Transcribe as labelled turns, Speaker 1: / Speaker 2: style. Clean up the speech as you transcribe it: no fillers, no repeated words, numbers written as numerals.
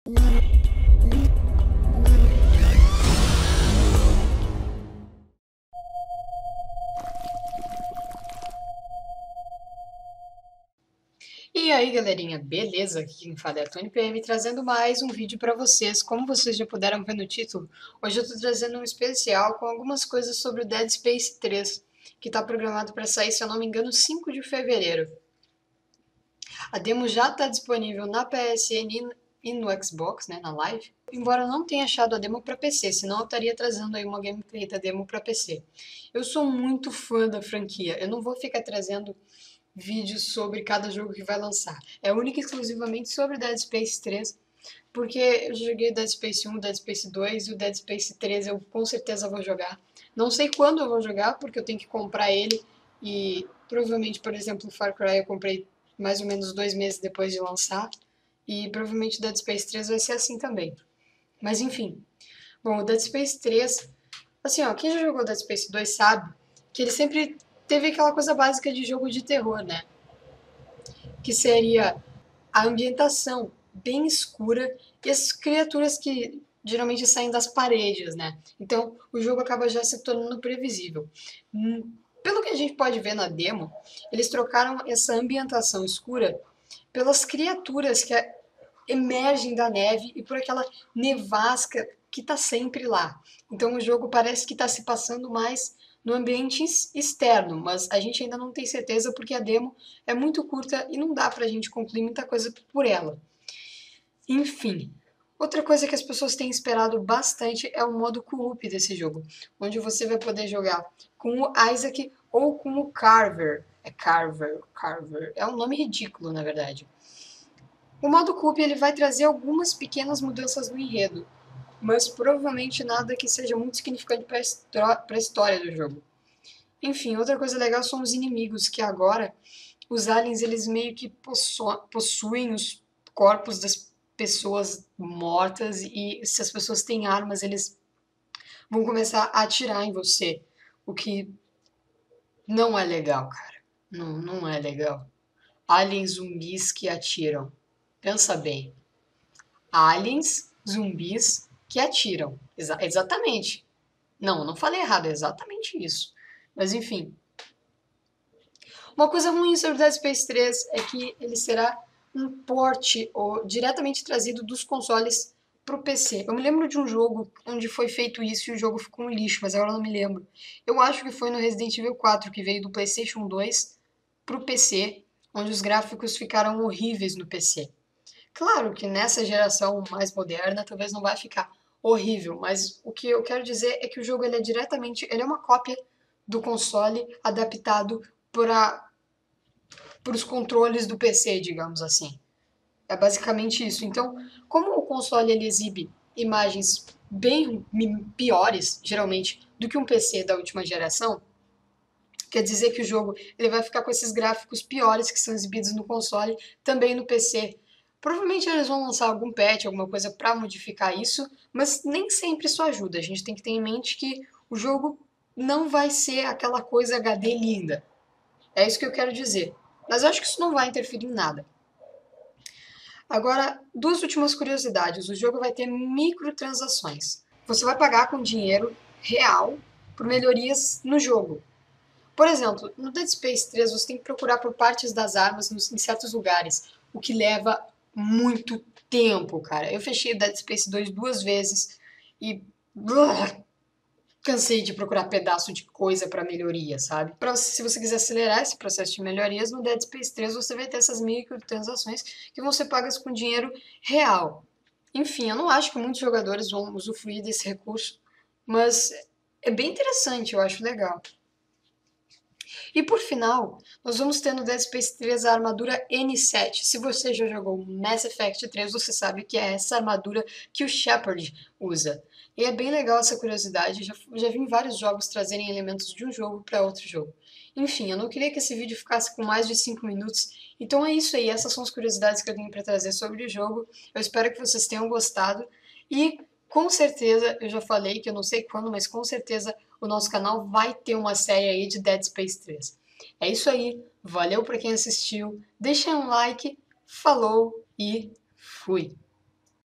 Speaker 1: E aí, galerinha, beleza? Aqui quem fala é a Tony PM, trazendo mais um vídeo para vocês. Como vocês já puderam ver no título, hoje eu tô trazendo um especial com algumas coisas sobre o Dead Space 3, que tá programado para sair, se eu não me engano, 5 de fevereiro. A demo já está disponível na PSN e no Xbox, né, na live. Embora eu não tenha achado a demo para PC, senão eu estaria trazendo aí uma gameplay da demo para PC. Eu sou muito fã da franquia, eu não vou ficar trazendo vídeos sobre cada jogo que vai lançar. É única e exclusivamente sobre Dead Space 3, porque eu já joguei Dead Space 1, Dead Space 2 e o Dead Space 3 eu com certeza vou jogar. Não sei quando eu vou jogar, porque eu tenho que comprar ele e provavelmente, por exemplo, o Far Cry eu comprei mais ou menos 2 meses depois de lançar e provavelmente o Dead Space 3 vai ser assim também. Mas enfim, bom, o Dead Space 3, assim ó, quem já jogou Dead Space 2 sabe que ele sempre teve aquela coisa básica de jogo de terror, né? Que seria a ambientação bem escura e as criaturas que geralmente saem das paredes, né? Então o jogo acaba já se tornando previsível. Pelo que a gente pode ver na demo, eles trocaram essa ambientação escura pelas criaturas que emergem da neve e por aquela nevasca que está sempre lá. Então o jogo parece que está se passando mais no ambiente externo, mas a gente ainda não tem certeza porque a demo é muito curta e não dá pra gente concluir muita coisa por ela. Enfim, outra coisa que as pessoas têm esperado bastante é o modo co-op desse jogo, onde você vai poder jogar com o Isaac ou com o Carver. É Carver. É um nome ridículo, na verdade. O modo co-op ele vai trazer algumas pequenas mudanças no enredo, mas provavelmente nada que seja muito significante para a história do jogo. Enfim, outra coisa legal são os inimigos, que agora os aliens eles meio que possuem os corpos das pessoas mortas e se as pessoas têm armas, eles vão começar a atirar em você, o que não é legal, cara. Não, não é legal. Aliens zumbis que atiram. Pensa bem. Aliens zumbis que atiram. Exatamente. Não, não falei errado, é exatamente isso. Mas enfim, uma coisa ruim sobre Dead Space 3 é que ele será um port ou diretamente trazido dos consoles para o PC. Eu me lembro de um jogo onde foi feito isso e o jogo ficou um lixo, mas agora eu não me lembro. Eu acho que foi no Resident Evil 4 que veio do PlayStation 2 para o PC, onde os gráficos ficaram horríveis no PC. Claro que nessa geração mais moderna talvez não vai ficar horrível, mas o que eu quero dizer é que o jogo ele é uma cópia do console adaptado para os controles do PC, digamos assim. É basicamente isso. Então, como o console ele exibe imagens bem piores, geralmente, do que um PC da última geração, quer dizer que o jogo ele vai ficar com esses gráficos piores que são exibidos no console, também no PC. Provavelmente eles vão lançar algum patch, alguma coisa para modificar isso, mas nem sempre isso ajuda. A gente tem que ter em mente que o jogo não vai ser aquela coisa HD linda. É isso que eu quero dizer. Mas eu acho que isso não vai interferir em nada. Agora, duas últimas curiosidades. O jogo vai ter microtransações. Você vai pagar com dinheiro real por melhorias no jogo. Por exemplo, no Dead Space 3 você tem que procurar por partes das armas em certos lugares, o que leva muito tempo, cara. Eu fechei o Dead Space 2 2 vezes e cansei de procurar pedaço de coisa para melhoria, sabe? Se você quiser acelerar esse processo de melhorias, no Dead Space 3 você vai ter essas microtransações que vão ser pagas com dinheiro real. Enfim, eu não acho que muitos jogadores vão usufruir desse recurso, mas é bem interessante, eu acho legal. E por final, nós vamos ter no Dead Space 3 a armadura N7. Se você já jogou Mass Effect 3, você sabe que é essa armadura que o Shepard usa. E é bem legal essa curiosidade, já vi em vários jogos trazerem elementos de um jogo para outro jogo. Enfim, eu não queria que esse vídeo ficasse com mais de 5 minutos, então é isso aí, essas são as curiosidades que eu tenho para trazer sobre o jogo. Eu espero que vocês tenham gostado e com certeza, eu já falei que eu não sei quando, mas com certeza o nosso canal vai ter uma série aí de Dead Space 3. É isso aí, valeu para quem assistiu, deixa um like, falou e fui!